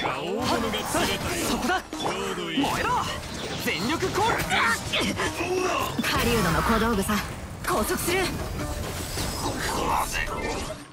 そこだ。燃えろ。全力コール。 狩人の小道具さ、拘束する。